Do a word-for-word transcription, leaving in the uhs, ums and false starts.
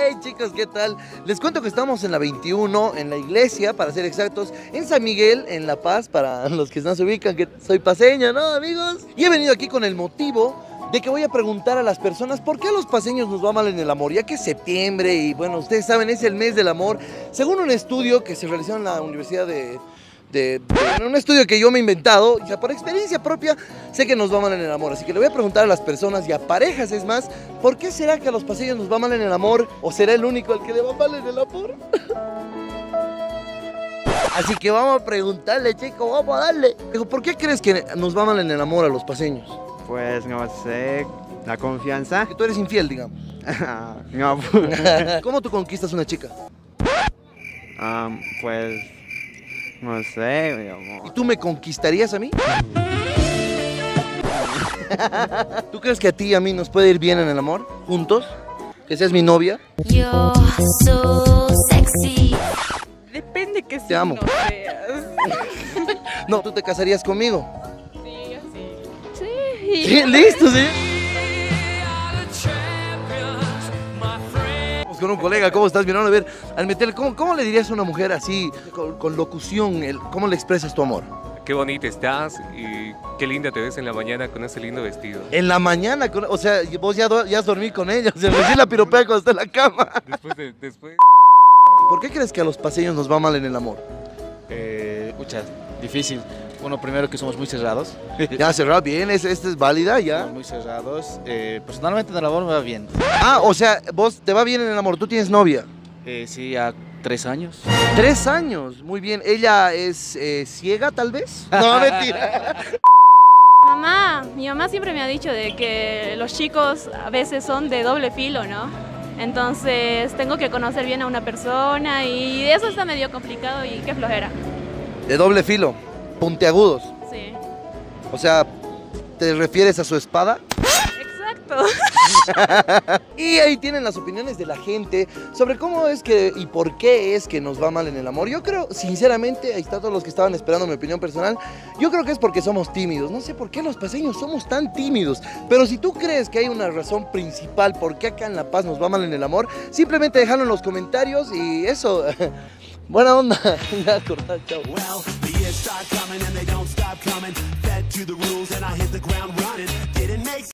Hey chicos, ¿qué tal? Les cuento que estamos en la veintiuno, en la iglesia, para ser exactos, en San Miguel, en La Paz, para los que no se ubican, que soy paseño, ¿no, amigos? Y he venido aquí con el motivo de que voy a preguntar a las personas por qué a los paseños nos va mal en el amor, ya que es septiembre y bueno, ustedes saben, es el mes del amor. Según un estudio que se realizó en la Universidad de... De, de un estudio que yo me he inventado, ya por experiencia propia, sé que nos va mal en el amor. Así que le voy a preguntar a las personas y a parejas, es más, ¿por qué será que a los paseños nos va mal en el amor? ¿O será el único al que le va mal en el amor? Así que vamos a preguntarle, chico, vamos a darle. Digo, ¿por qué crees que nos va mal en el amor a los paseños? Pues no sé, la confianza. Que tú eres infiel, digamos. No, ¿Cómo tú conquistas una chica? um, pues no sé, mi amor. ¿Y tú me conquistarías a mí? ¿Tú crees que a ti y a mí nos puede ir bien en el amor? ¿Juntos? ¿Que seas mi novia? You're so sexy. Depende que Te sí amo. no seas. No, ¿tú te casarías conmigo? Sí, yo sí. Sí. Sí, listo, sí. Vamos con un colega, ¿cómo estás, mi hermano? A ver, al meterle, ¿cómo, cómo le dirías a una mujer así, con, con locución, el, cómo le expresas tu amor? Qué bonita estás y qué linda te ves en la mañana con ese lindo vestido. En la mañana, con- o sea, vos ya, do- ya has dormido con ella, o sea, recién la piropea cuando está en la cama. Después de, después... ¿Por qué crees que a los paseños nos va mal en el amor? Eh, pucha, difícil. Bueno, primero que somos muy cerrados. Ya, cerrado, bien, esta es, es válida, ya. Somos muy cerrados. Eh, personalmente en el amor me va bien. Ah, o sea, vos te va bien en el amor, tú tienes novia. Eh, sí, ya tres años. Tres años, muy bien. ¿Ella es eh, ciega, tal vez? No, mentira. Mamá, mi mamá siempre me ha dicho de que los chicos a veces son de doble filo, ¿no? Entonces tengo que conocer bien a una persona y eso está medio complicado y qué flojera. De doble filo, puntiagudos. Sí. O sea, ¿te refieres a su espada? Exacto. Y ahí tienen las opiniones de la gente sobre cómo es que y por qué es que nos va mal en el amor. Yo creo, sinceramente, ahí están todos los que estaban esperando mi opinión personal. Yo creo que es porque somos tímidos. No sé por qué los paseños somos tan tímidos. Pero si tú crees que hay una razón principal por qué acá en La Paz nos va mal en el amor, simplemente déjalo en los comentarios y eso. Buena onda. Ya, corta, chao. Well, the years start coming and they don't stop coming. Fed to the rules and I hit the ground running. Didn't make